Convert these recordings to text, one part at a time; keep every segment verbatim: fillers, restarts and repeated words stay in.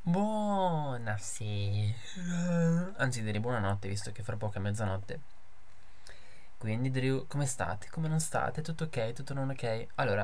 Buonasera. Anzi, direi buonanotte, visto che fra poco è mezzanotte. Quindi, Drew, come state? Come non state? Tutto ok? Tutto non ok? Allora,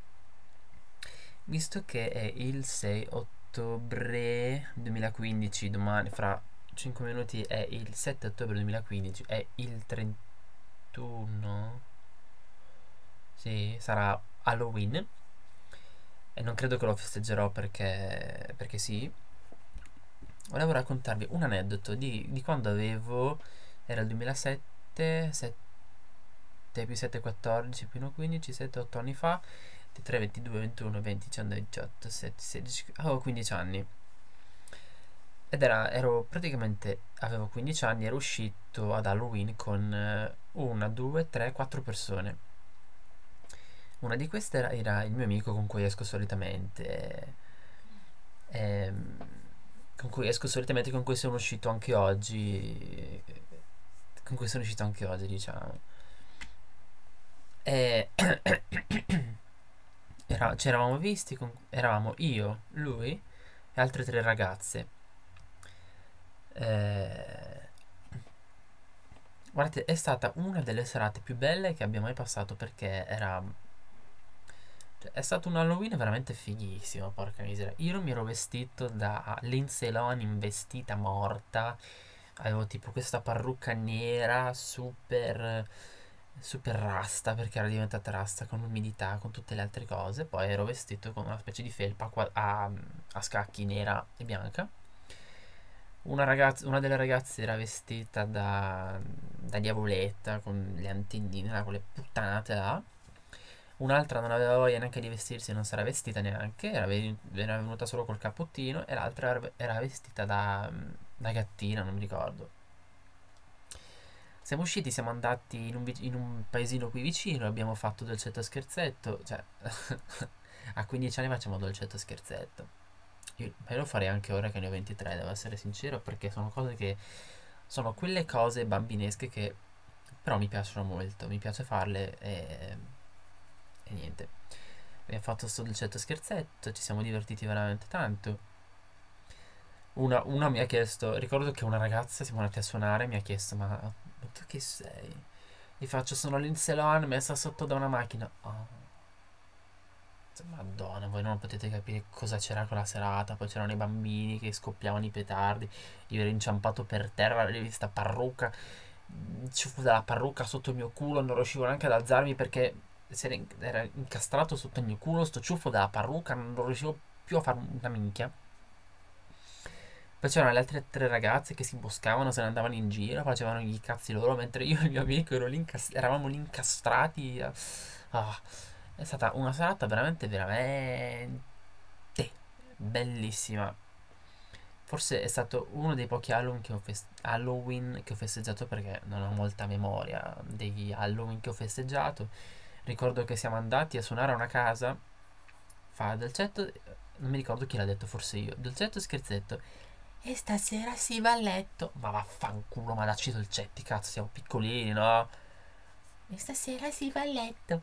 visto che è il sei ottobre duemilaquindici, domani, fra cinque minuti è il sette ottobre duemilaquindici, è il trentuno? Sì, sarà Halloween. E non credo che lo festeggerò perché, perché sì. Volevo raccontarvi un aneddoto di, di quando avevo, era il duemilasette, sette più sette, quattordici, più uno, quindici, sette, otto anni fa, ventitré, ventidue, ventuno, venti, diciannove, diciotto, sette, sedici, avevo quindici anni. Ed era, ero praticamente, avevo quindici anni, ero uscito ad Halloween con eh, una, due, tre, quattro persone. Una di queste era, era il mio amico con cui esco solitamente. ehm, con cui esco solitamente, con cui sono uscito anche oggi, con cui sono uscito anche oggi, diciamo. E era- ci eravamo visti, con- eravamo io, lui e altre tre ragazze. Eh, guardate, è stata una delle serate più belle che abbia mai passato perché era... cioè, è stato un Halloween veramente fighissimo, porca miseria. Io non mi ero vestito da Lindsay Lohan in vestita morta. Avevo tipo questa parrucca nera super super rasta perché era diventata rasta con l'umidità, con tutte le altre cose. Poi ero vestito con una specie di felpa qua- a, a scacchi nera e bianca. Una, ragazza, una delle ragazze era vestita da, da diavoletta con le antennine, là, quelle puttanate là. Un'altra non aveva voglia neanche di vestirsi, non si era vestita neanche, era, ve- era venuta solo col cappottino. E l'altra era, era vestita da, da gattina, non mi ricordo. Siamo usciti, siamo andati in un, vic- in un paesino qui vicino, abbiamo fatto dolcetto scherzetto, cioè a quindici anni facciamo dolcetto scherzetto. Io, ma io lo farei anche ora che ne ho ventitré, devo essere sincero, perché sono cose che sono quelle cose bambinesche che però mi piacciono molto, mi piace farle e, e niente. Abbiamo fatto sto dolcetto scherzetto, ci siamo divertiti veramente tanto. Una, una mi ha chiesto, ricordo che una ragazza siamo andati a suonare, mi ha chiesto, ma, ma tu chi sei? Gli faccio, sono Lindsay Lohan messa sotto da una macchina. Oh, Madonna, voi non potete capire cosa c'era quella serata. Poi c'erano i bambini che scoppiavano i petardi. Io ero inciampato per terra, avevi questa parrucca, il ciuffo della parrucca sotto il mio culo, non riuscivo neanche ad alzarmi perché si era, in- era incastrato sotto il mio culo, sto ciuffo della parrucca, non riuscivo più a fare una minchia. Poi c'erano le altre tre ragazze che si imboscavano, se ne andavano in giro, facevano i cazzi loro, mentre io e il mio amico ero lì incas- eravamo lì incastrati. eh. Ah, è stata una serata veramente, veramente bellissima. Forse è stato uno dei pochi Halloween che ho, fes- Halloween che ho festeggiato perché non ho molta memoria degli Halloween che ho festeggiato. Ricordo che siamo andati a suonare a una casa, fa dolcetto, non mi ricordo chi l'ha detto, forse io. Dolcetto scherzetto. E stasera si va a letto. Ma vaffanculo, ma dacci dolcetti, cazzo, siamo piccolini, no? E stasera si va a letto.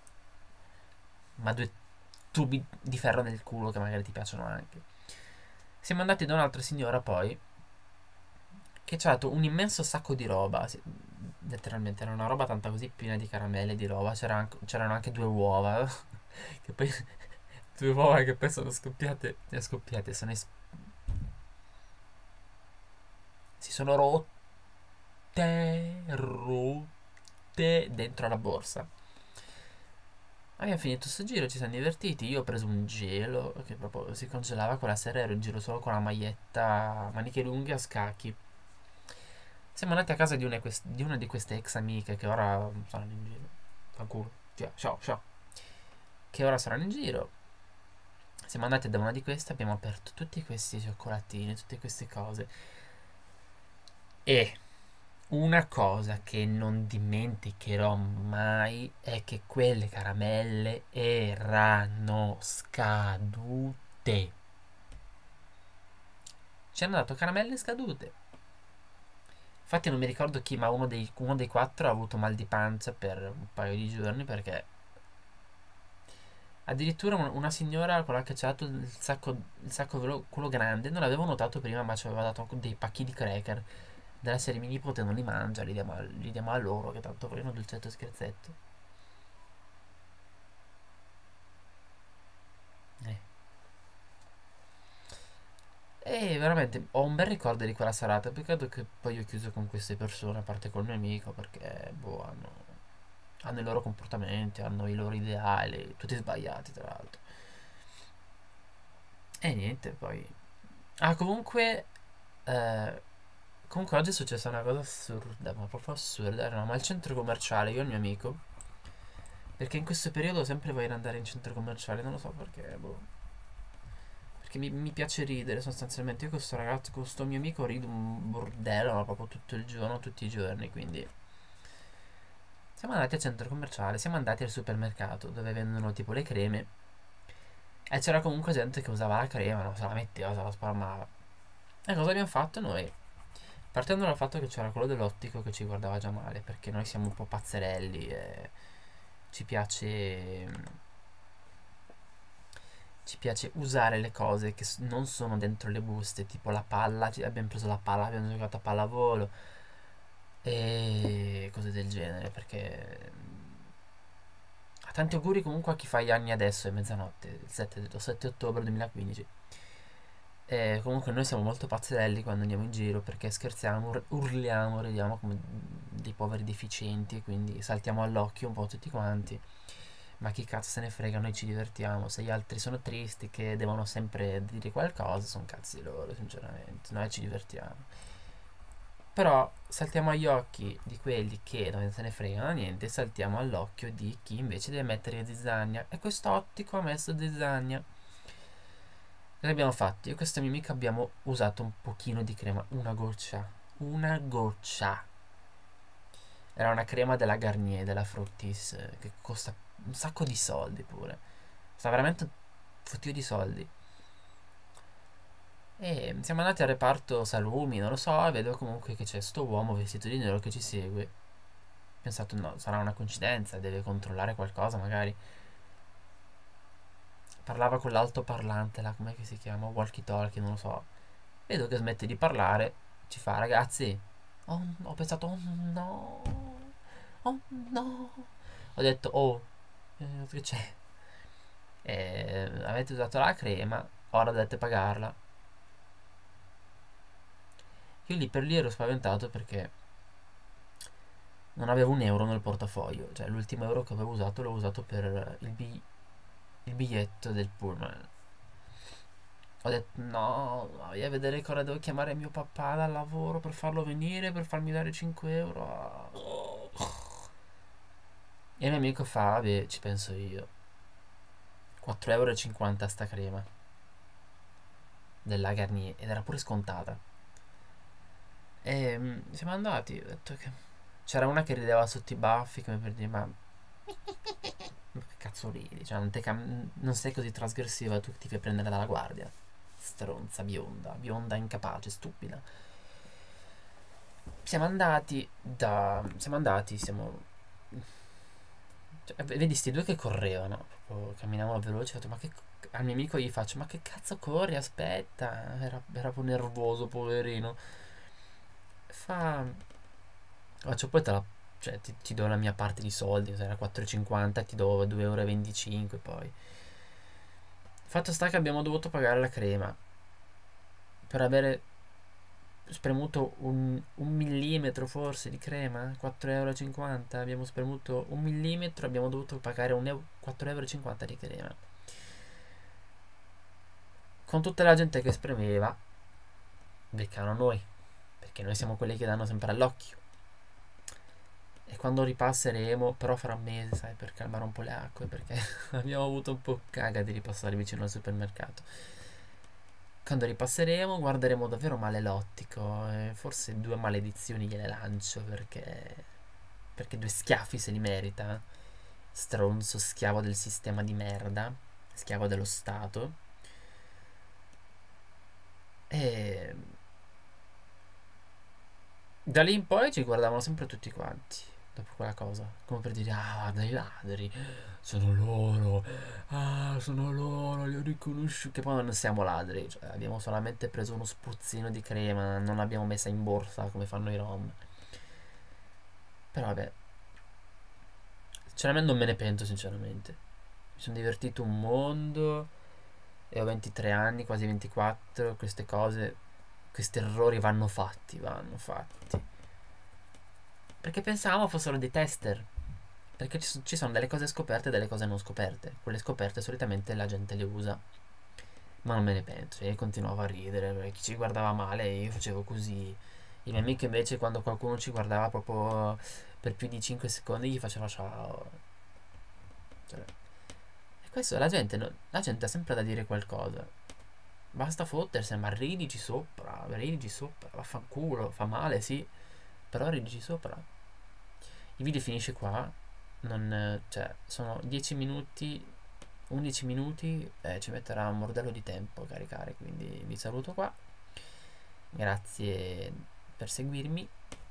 Ma due tubi di ferro nel culo che magari ti piacciono anche. Siamo andati da un'altra signora poi che ci ha dato un immenso sacco di roba. Sì, letteralmente era una roba tanta così piena di caramelle e di roba. C'era anche- c'erano anche due uova. Che poi due uova che poi sono scoppiate. E scoppiate, sono es- si sono rotte. Rotte dentro la borsa. Abbiamo finito sto giro, ci siamo divertiti. Io ho preso un gelo che proprio si congelava. Quella sera ero in giro solo con la maglietta, maniche lunghe a scacchi. Siamo andati a casa di una, quest- di una di queste ex amiche che ora saranno in giro. Fanculo. Cioè, ciao, ciao. Che ora saranno in giro. Siamo andati da una di queste, abbiamo aperto tutti questi cioccolatini, tutte queste cose. E una cosa che non dimenticherò mai è che quelle caramelle erano scadute. Ci hanno dato caramelle scadute. Infatti non mi ricordo chi, ma uno dei, uno dei quattro ha avuto mal di pancia per un paio di giorni perché Addirittura un- una signora con la che c'ha dato il sacco, il sacco quello, quello grande, non l'avevo notato prima, ma ci aveva dato dei pacchi di cracker della serie mini nipote non li mangia, li diamo, a- li diamo a loro, che tanto vogliono dolcetto e scherzetto. Eh. E veramente ho un bel ricordo di quella serata. Peccato che poi ho chiuso con queste persone, a parte col mio amico, perché boh, hanno, hanno i loro comportamenti, hanno i loro ideali, tutti sbagliati tra l'altro. E niente, poi. Ah, comunque. eh, Comunque oggi è successa una cosa assurda, ma proprio assurda. Eravamo al centro commerciale, io e il mio amico. Perché in questo periodo sempre voglio andare in centro commerciale, non lo so perché, boh. Perché mi, mi piace ridere sostanzialmente. Io con questo ragazzo, con questo mio amico rido un bordello, ma proprio tutto il giorno, tutti i giorni. Quindi siamo andati al centro commerciale, siamo andati al supermercato dove vendono tipo le creme. E c'era comunque gente che usava la crema, non se la metteva, se la spalmava. E cosa abbiamo fatto noi? Partendo dal fatto che c'era quello dell'ottico che ci guardava già male, perché noi siamo un po' pazzerelli e ci piace ci piace usare le cose che s- non sono dentro le buste, tipo la palla, ci- abbiamo preso la palla, abbiamo giocato a pallavolo e cose del genere, perché a tanti auguri comunque a chi fa gli anni adesso, è mezzanotte, il sette, lo sette ottobre duemilaquindici. E comunque noi siamo molto pazzerelli quando andiamo in giro perché scherziamo, ur- urliamo, ridiamo come dei poveri deficienti, quindi saltiamo all'occhio un po' tutti quanti. Ma chi cazzo se ne frega, noi ci divertiamo. Se gli altri sono tristi che devono sempre dire qualcosa, sono cazzi loro, sinceramente. Noi ci divertiamo. Però saltiamo agli occhi di quelli che non se ne fregano niente, saltiamo all'occhio di chi invece deve mettere zizzania. E quest'ottico ha messo zizzania. Cosa abbiamo fatto? Io e questa mia amica abbiamo usato un pochino di crema, una goccia. Una goccia. Era una crema della Garnier, della Fructis, eh, che costa un sacco di soldi pure. Sta veramente un fottio di soldi. E siamo andati al reparto salumi, non lo so, e vedo comunque che c'è sto uomo vestito di nero che ci segue. Ho pensato, no, sarà una coincidenza, deve controllare qualcosa magari. Parlava con l'altoparlante, là, com'è che si chiama? Walkie talkie, non lo so. Vedo che smette di parlare, ci fa, ragazzi. Oh, ho pensato, oh no, oh no. Ho detto, oh, eh, che c'è? Eh, avete usato la crema, ora dovete pagarla. Io lì per lì ero spaventato perché non avevo un euro nel portafoglio, cioè l'ultimo euro che avevo usato l'ho usato per il, bi- il biglietto del pullman. Ho detto no, voglio vedere che ora devo chiamare mio papà dal lavoro per farlo venire, per farmi dare cinque euro. E il mio amico fa, vabbè, ci penso io. quattro euro e cinquanta sta crema della Garnier ed era pure scontata. E mm, siamo andati, ho detto che c'era una che rideva sotto i baffi come per dire ma ma che cazzo ridi? Cioè, non, te cam- non sei così trasgressiva, tu ti fai prendere dalla guardia. Stronza, bionda, bionda, incapace, stupida. Siamo andati da. Siamo andati, siamo. Cioè, vedi sti due che correvano, proprio camminavano veloci. Ho detto, ma che. Al mio amico gli faccio, ma che cazzo corri? Aspetta. Era, era un po' nervoso, poverino. Fa. Faccio poi te la. Cioè, ti, ti do la mia parte di soldi, se era quattro e cinquanta, ti do due euro e venticinque poi. Fatto sta che abbiamo dovuto pagare la crema per avere spremuto un, un millimetro forse di crema, quattro euro e cinquanta. Abbiamo spremuto un millimetro, abbiamo dovuto pagare un euro, quattro euro e cinquanta di crema. Con tutta la gente che spremeva, beccano noi, perché noi siamo quelli che danno sempre all'occhio. E quando ripasseremo, però fra un mese, sai, per calmare un po' le acque, perché abbiamo avuto un po' caga di ripassare vicino al supermercato. Quando ripasseremo guarderemo davvero male l'ottico e forse due maledizioni gliele lancio perché perché due schiaffi se li merita. Stronzo, schiavo del sistema di merda, schiavo dello Stato. E da lì in poi ci guardavano sempre tutti quanti. dopo quella cosa, come per dire, ah, dai ladri, sono loro, ah, sono loro, li ho riconosciuti, che poi non siamo ladri, cioè, abbiamo solamente preso uno spruzzino di crema, non l'abbiamo messa in borsa come fanno i rom. Però vabbè, sinceramente non me ne pento sinceramente, mi sono divertito un mondo e ho ventitré anni, quasi ventiquattro, queste cose, questi errori vanno fatti, vanno fatti. Perché pensavamo fossero dei tester. Perché ci, ci sono delle cose scoperte e delle cose non scoperte. Quelle scoperte solitamente la gente le usa. Ma non me ne pento. Io continuavo a ridere perché chi ci guardava male io facevo così. I miei amici invece quando qualcuno ci guardava proprio per più di cinque secondi gli faceva ciao. Cioè, e questo la gente, no- la gente ha sempre da dire qualcosa. Basta fottersene, ma ridici sopra, ridici sopra, vaffanculo, fa male, sì, però ridici sopra. Il video finisce qua, non, cioè, sono dieci minuti, undici minuti, eh, ci metterà un bordello di tempo a caricare, quindi vi saluto qua, grazie per seguirmi